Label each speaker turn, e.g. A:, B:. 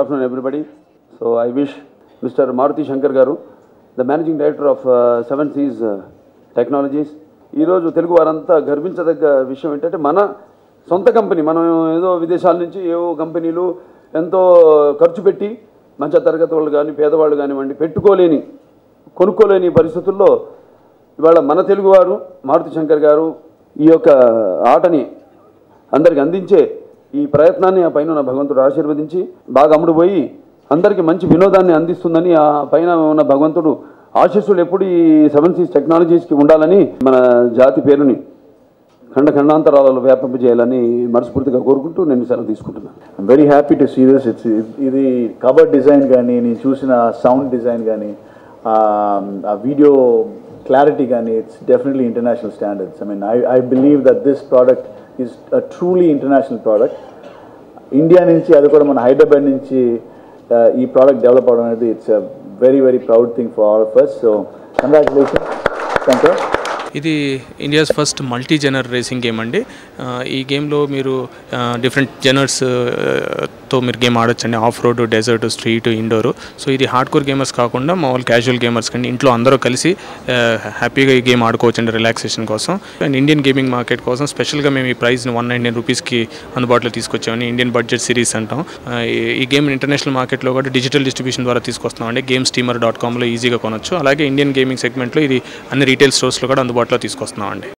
A: afternoon, everybody. So I wish Mr. Maruti Shankar Garu, the Managing Director of Seven Seas Technologies, ఈరోజు తెలుగు వారంతా గర్వించదగ్గ విషయం ఏంటంటే మన సొంత కంపెనీ, మనం ఏదో విదేశాల నుంచి ఏవో కంపెనీలు ఎంతో ఖర్చు పెట్టి మంచి తరగతి వాళ్ళు కానీ పేదవాళ్ళు కానివ్వండి కొనుక్కోలేని పరిస్థితుల్లో ఇవాళ మన తెలుగువారు మారుతి శంకర్ గారు ఈ యొక్క ఆటని అందరికి అందించే ఈ ప్రయత్నాన్ని ఆ పైన ఉన్న భగవంతుడు ఆశీర్వదించి బాగా అమ్ముడుపోయి అందరికీ మంచి వినోదాన్ని అందిస్తుందని ఆ పైన ఉన్న భగవంతుడు ఆశీస్సులు ఎప్పుడు ఈ సెవెన్ సీస్ టెక్నాలజీస్కి ఉండాలని మన జాతి పేరుని ఖండాంతరాలలో వ్యాపింపజేయాలని మనస్ఫూర్తిగా కోరుకుంటూ నేను సెలవు తీసుకుంటున్నాను.
B: I'm very happy to see this. ఇది కవర్ డిజైన్ కానీ నేను చూసిన సౌండ్ డిజైన్ కానీ ఆ వీడియో క్లారిటీ కానీ it's definitely international standards. I mean I believe that this product is a truly international product. India నుంచి అది కూడా మన హైదరాబాద్ నుంచి ఈ ప్రోడక్ట్ డెవలప్ అవడం అనేది it's a very very proud thing for all of us. So congratulations Shankar.
C: ఇది India's first multi genre racing game అండి. ఈ గేమ్లో మీరు డిఫరెంట్ జెనర్స్తో మీరు గేమ్ ఆడొచ్చండి. Off road, desert, street, indoor. So ఇది హార్డ్ కోర్ గేమర్స్ కాకుండా మామూలు క్యాజువల్ గేమర్స్ కండి ఇంట్లో అందరూ కలిసి హ్యాపీగా ఈ గేమ్ ఆడుకోవచ్చండి రిలాక్సేషన్ కోసం. అండ్ ఇండియన్ గేమింగ్ మార్కెట్ కోసం స్పెషల్గా మేము ఈ ప్రైస్ని 199 రూపీస్కి అందుబాటులో తీసుకొచ్చామండి. ఇండియన్ బడ్జెట్ సిరీస్ అంటాం. ఈ గేమ్ ఇంటర్నేషనల్ మార్కెట్లో కూడా డిజిటల్ డిస్ట్రిబ్యూషన్ ద్వారా తీసుకొస్తున్నామండి. GameSteamer.comలో ఈజీగా కొనొచ్చు. అలాగే ఇండియన్ గేమింగ్ సెగ్మెంట్లో ఇది అన్ని రీటైల్ స్టోర్స్లో కూడా అందుబాటులో తీసుకొస్తున్నామండి.